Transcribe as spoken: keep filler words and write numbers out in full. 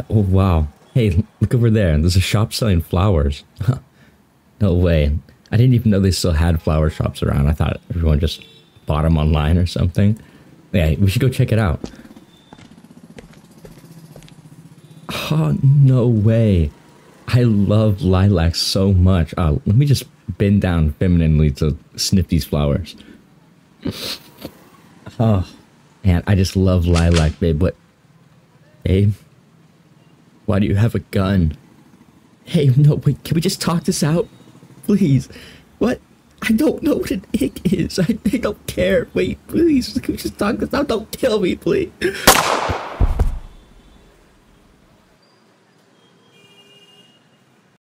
Oh, wow. Hey, look over there. There's a shop selling flowers. No way. I didn't even know they still had flower shops around. I thought everyone just bought them online or something. Yeah, we should go check it out. Oh, no way. I love lilacs so much. Uh, let me just bend down femininely to sniff these flowers. Oh, man, I just love lilac, babe. What? Babe? Why do you have a gun? Hey, no, wait, can we just talk this out? Please. What? I don't know what an ick is. I, I don't care. Wait, please, can we just talk this out? Don't kill me, please.